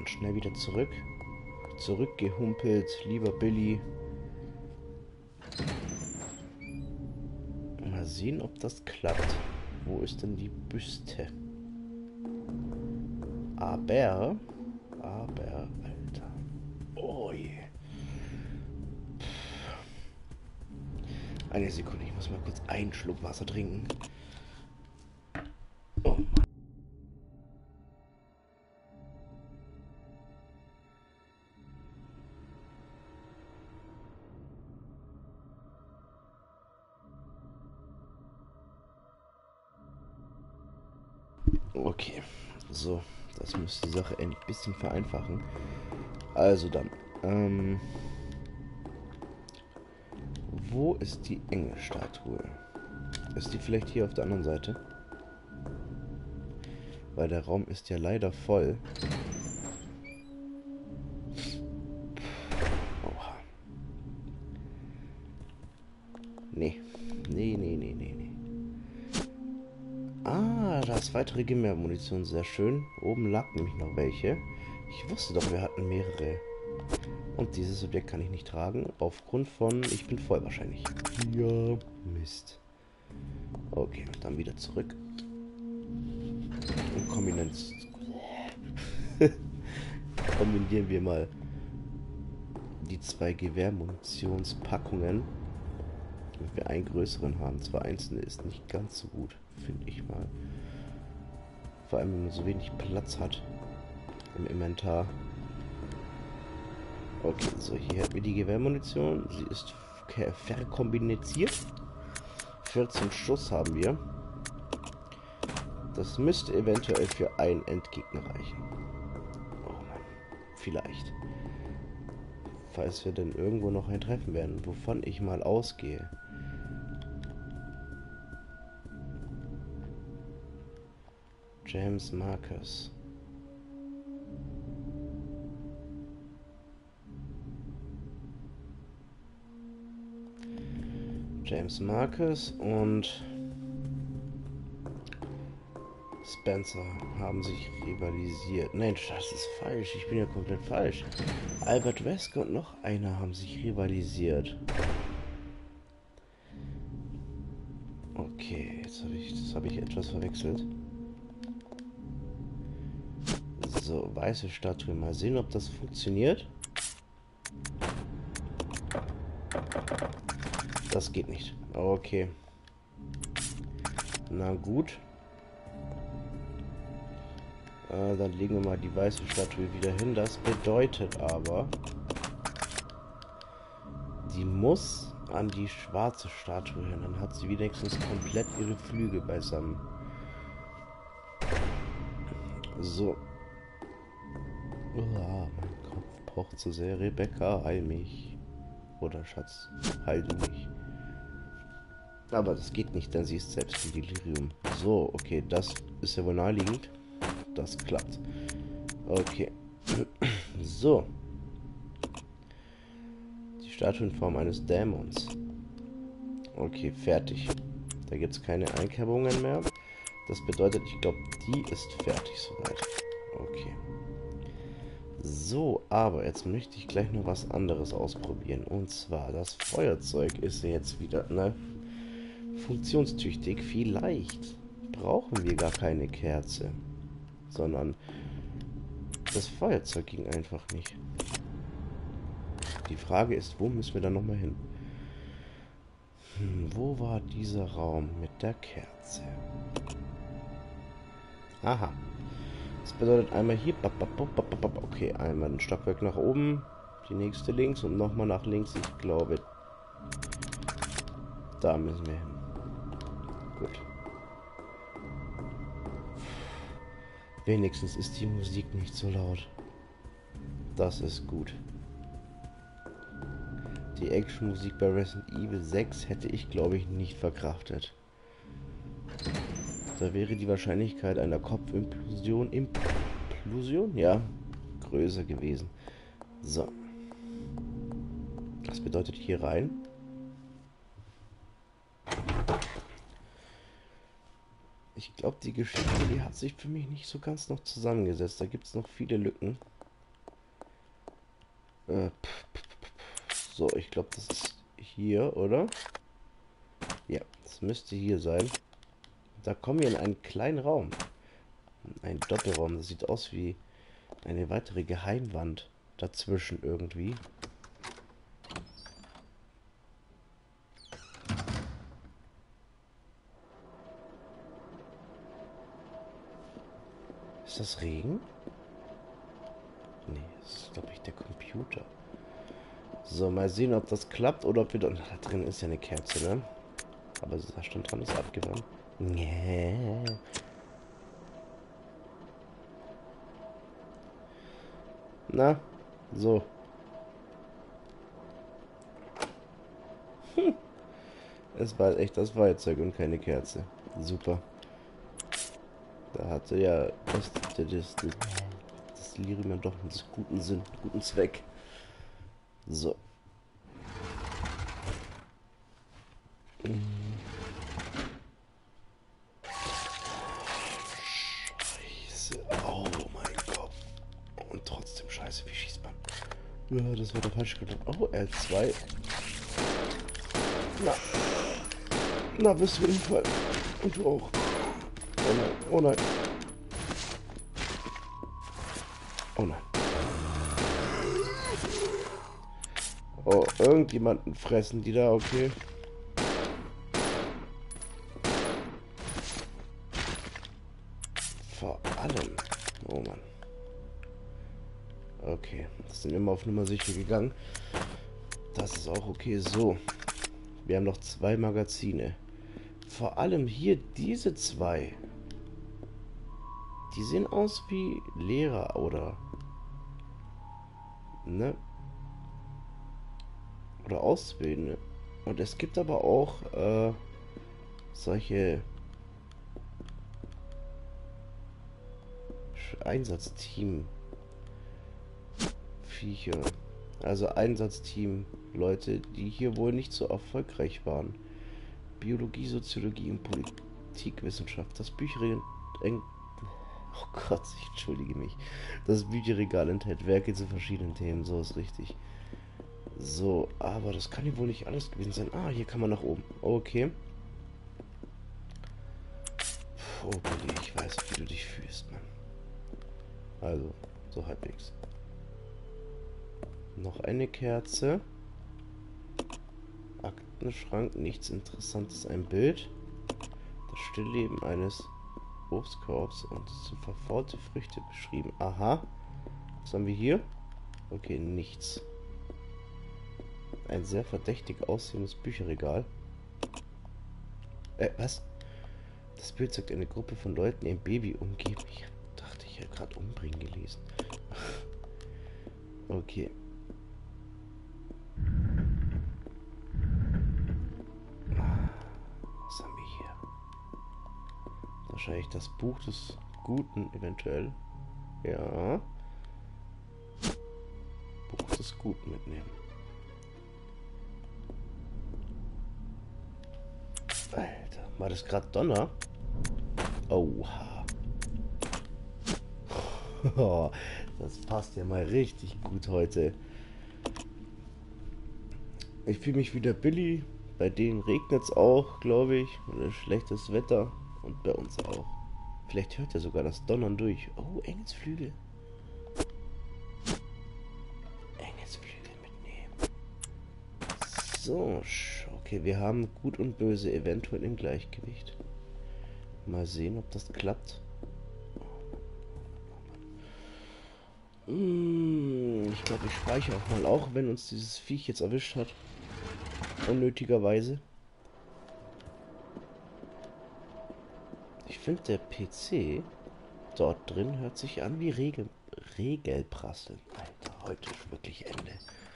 schnell wieder zurück. Zurückgehumpelt, lieber Billy. Mal sehen, ob das klappt. Wo ist denn die Büste? Aber, Alter. Oh je. Eine Sekunde, ich muss mal kurz einen Schluck Wasser trinken. Oh. Okay, so, das müsste die Sache ein bisschen vereinfachen. Also dann, wo ist die Engelstatue? Ist die vielleicht hier auf der anderen Seite? Weil der Raum ist ja leider voll. Oha. Nee. Nee. Ah, da ist weitere Gewehrmunition. Sehr schön. Oben lag nämlich noch welche. Ich wusste doch, wir hatten mehrere. Und dieses Objekt kann ich nicht tragen. Aufgrund von... Ich bin voll wahrscheinlich. Ja, Mist. Okay, dann wieder zurück. Und kombinieren wir mal die zwei Gewehrmunitionspackungen. Damit wir einen größeren haben. Zwei einzelne ist nicht ganz so gut, finde ich mal. Vor allem, wenn man so wenig Platz hat im Inventar. Okay, so hier hätten wir die Gewehrmunition. Sie ist verkombiniert. 14 Schuss haben wir. Das müsste eventuell für einen Endgegner reichen. Oh Mann, vielleicht. Falls wir denn irgendwo noch ein treffen werden, wovon ich mal ausgehe. James Marcus. James Marcus und Spencer haben sich rivalisiert. Nein, das ist falsch. Ich bin ja komplett falsch. Albert Wesker und noch einer haben sich rivalisiert. Okay, jetzt habe ich etwas verwechselt. So, weiße Statue. Mal sehen, ob das funktioniert. Das geht nicht. Okay. Na gut. Dann legen wir mal die weiße Statue wieder hin. Das bedeutet aber, die muss an die schwarze Statue hin. Dann hat sie wenigstens komplett ihre Flügel beisammen. So. Mein Kopf pocht so sehr. Rebecca, heil mich. Oder Schatz, heil du mich. Aber das geht nicht, denn sie ist selbst im Delirium. So, okay, das ist ja wohl naheliegend. Das klappt. Okay. So. Die Statue in Form eines Dämons. Okay, fertig. Da gibt es keine Einkerbungen mehr. Das bedeutet, ich glaube, die ist fertig soweit. Okay. So, aber jetzt möchte ich gleich noch was anderes ausprobieren. Und zwar, das Feuerzeug ist ja jetzt wieder, funktionstüchtig. Vielleicht brauchen wir gar keine Kerze, sondern das Feuerzeug ging einfach nicht. Die Frage ist, wo müssen wir dann nochmal hin? Wo war dieser Raum mit der Kerze? Aha. Das bedeutet einmal hier. Okay, einmal ein Stockwerk nach oben, die nächste links und nochmal nach links. Ich glaube, da müssen wir hin. Gut. Wenigstens ist die Musik nicht so laut. Das ist gut. Die Actionmusik bei Resident Evil 6 hätte ich, glaube ich, nicht verkraftet. Da wäre die Wahrscheinlichkeit einer Kopfimplosion, ja, größer gewesen. So. Das bedeutet hier rein. Ich glaube, die Geschichte, die hat sich für mich nicht so ganz noch zusammengesetzt. Da gibt es noch viele Lücken. So, ich glaube, das ist hier, oder? Ja, das müsste hier sein. Da kommen wir in einen kleinen Raum. Ein Doppelraum. Das sieht aus wie eine weitere Geheimwand dazwischen irgendwie. Ist das Regen? Nee, das ist, glaube ich, der Computer. So, mal sehen, ob das klappt oder ob wir... Da drin ist ja eine Kerze, ne? Aber da stand dran, ist abgewandt. Nee. Na, so. Es war echt das Feuerzeug und keine Kerze. Super. Da hatte ja das Lyrium ja doch einen guten Sinn, guten Zweck. So. Scheiße. Oh mein Gott. Und trotzdem scheiße, wie schießt man? Ja, das war der falsche gedacht. Oh, L2. Na. Na, wirst du hinfallen. Und du auch. Oh nein, oh nein. Oh nein. Oh, irgendjemanden fressen die da, okay. Vor allem. Oh Mann. Okay, das sind immer auf Nummer sicher gegangen. Das ist auch okay. So. Wir haben noch 2 Magazine. Vor allem hier diese 2. Die sehen aus wie Lehrer oder... Ne? Oder Auszubildende. Und es gibt aber auch solche Einsatzteam Viecher. Also Einsatzteam Leute, die hier wohl nicht so erfolgreich waren. Biologie, Soziologie und Politikwissenschaft. Das Bücherregal... Oh Gott, ich entschuldige mich. Das Bücherregal enthält Werke zu verschiedenen Themen. So ist richtig. So, aber das kann ja wohl nicht alles gewesen sein. Ah, hier kann man nach oben. Okay. Oh, Billy, ich weiß, wie du dich fühlst, Mann. Also, so halbwegs. Noch eine Kerze. Aktenschrank, nichts Interessantes, ein Bild. Das Stillleben eines Obstkorbs und es sind verfaulte Früchte beschrieben. Aha. Was haben wir hier? Okay, nichts. Ein sehr verdächtig aussehendes Bücherregal. Was? Das Bild zeigt eine Gruppe von Leuten, die ein Baby umgeben. Ich dachte, ich hätte gerade umbringen gelesen. Okay. Was haben wir hier? Wahrscheinlich das Buch des Guten, eventuell. Ja. Buch des Guten mitnehmen. Alter, war das gerade Donner? Oha. Das passt ja mal richtig gut heute. Ich fühle mich wieder Billy. Bei denen regnet es auch, glaube ich. Oder schlechtes Wetter. Und bei uns auch. Vielleicht hört er sogar das Donnern durch. Oh, Engelsflügel. Engelsflügel mitnehmen. So, okay, wir haben Gut und Böse eventuell im Gleichgewicht. Mal sehen, ob das klappt. Ich glaube, ich speichere auch mal, auch wenn uns dieses Viech jetzt erwischt hat. Unnötigerweise. Ich finde, der PC dort drin hört sich an wie Regelprasseln. Alter, heute ist wirklich Ende.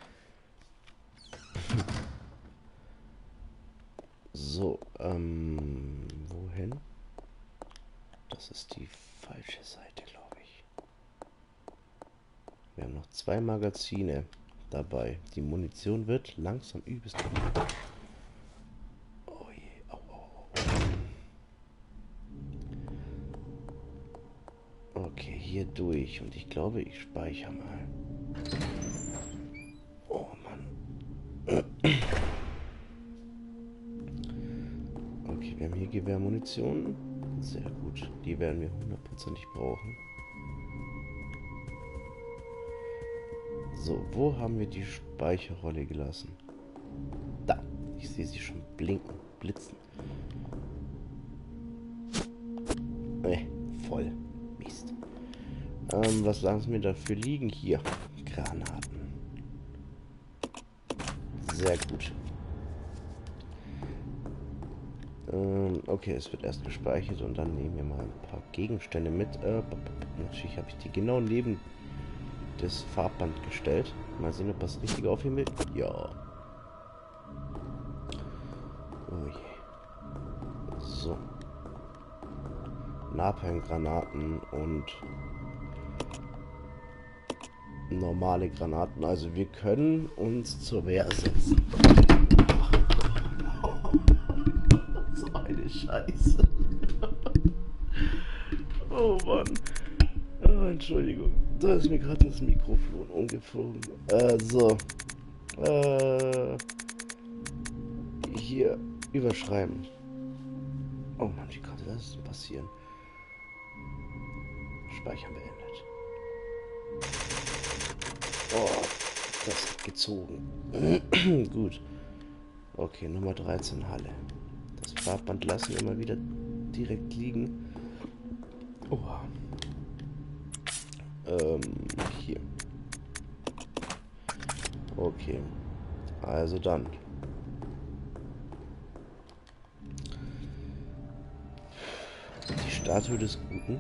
So, wohin? Das ist die falsche Seite, glaube ich. Wir haben noch 2 Magazine dabei. Die Munition wird langsam übelst. Oh je, au, au. Okay, hier durch. Und ich glaube, ich speichere mal. Maschinengewehrmunition. Sehr gut. Die werden wir hundertprozentig brauchen. So, wo haben wir die Speicherrolle gelassen? Da. Ich sehe sie schon blinken, blitzen. Voll. Mist. Was sagen Sie mir dafür liegen? Hier. Granaten. Sehr gut. Okay, es wird erst gespeichert und dann nehmen wir mal ein paar Gegenstände mit. Natürlich habe ich die genau neben das Farbband gestellt. Mal sehen, ob das richtig aufheben will. Ja. Oh je. So. Napalmgranaten und normale Granaten. Also wir können uns zur Wehr setzen. So eine Scheiße. Oh Mann. Oh, Entschuldigung. Da ist mir gerade das Mikrofon umgeflogen. So. Hier überschreiben. Oh Mann, wie konnte das denn passieren? Speichern beendet. Oh, das hat gezogen. Gut. Okay, Nummer 13 Halle. Das Farbband lassen wir mal wieder direkt liegen. Oha. Hier. Okay. Also dann. Die Statue des Guten.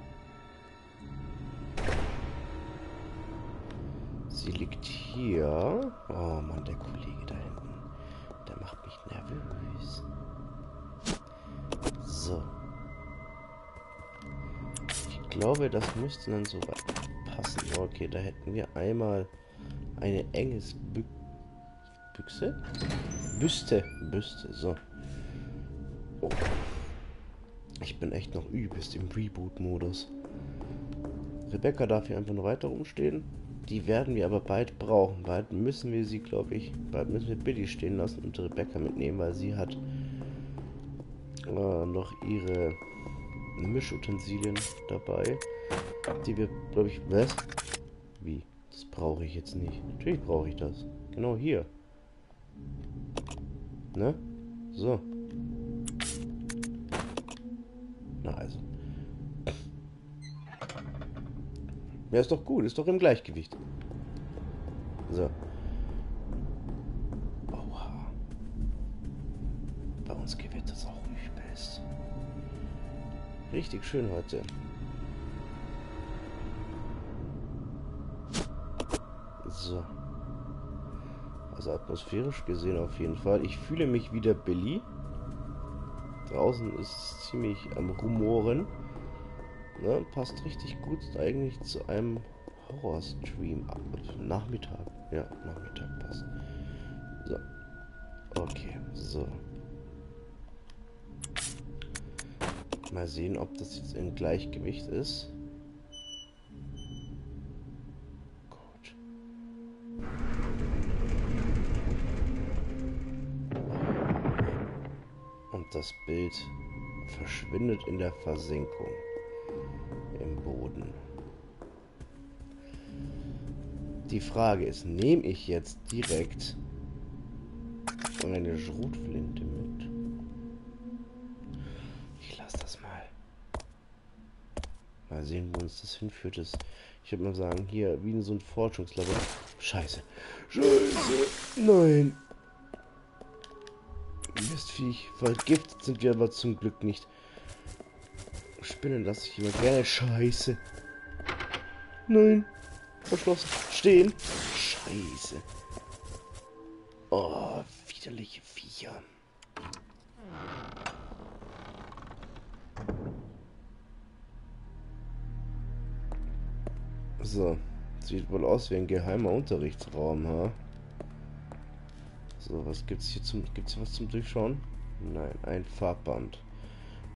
Sie liegt hier. Oh Mann, der Kollege da hinten. Der macht mich nervös. So. Ich glaube, das müsste dann so weit passen. Okay, da hätten wir einmal eine enges Büste, so. Oh. Ich bin echt noch übelst im Reboot-Modus. Rebecca darf hier einfach nur weiter rumstehen. Die werden wir aber bald brauchen. Bald müssen wir sie, glaube ich, bald müssen wir Billy stehen lassen und Rebecca mitnehmen, weil sie hat noch ihre Mischutensilien dabei, die wir, glaube ich, was? Wie? Das brauche ich jetzt nicht. Natürlich brauche ich das. Genau hier. Ne? So. Na also. Ja, ist doch gut. Ist doch im Gleichgewicht. So. Oha. Bei uns gewittert es auch übelst. Richtig schön heute. So. Also atmosphärisch gesehen auf jeden Fall. Ich fühle mich wieder Billy. Draußen ist es ziemlich am Rumoren. Ne, passt richtig gut eigentlich zu einem Horrorstream. Nachmittag. Ja, Nachmittag passt. So. Okay, so. Mal sehen, ob das jetzt im Gleichgewicht ist. Gut. Und das Bild verschwindet in der Versenkung im Boden. Die Frage ist, nehme ich jetzt direkt eine Schrotflinte mit? Ich lasse das mal. Mal sehen, wo uns das hinführt. Ich würde mal sagen, hier, wie in so ein Forschungslabor. Scheiße. Scheiße. Nein. Mistviech. Vergiftet sind wir aber zum Glück nicht. Spinnen lasse ich immer gerne. Scheiße. Nein. Verschlossen. Stehen. Scheiße. Oh, widerliche Viecher. So. Sieht wohl aus wie ein geheimer Unterrichtsraum, ha? So, was gibt's hier zum... Gibt's hier was zum Durchschauen? Nein, ein Farbband.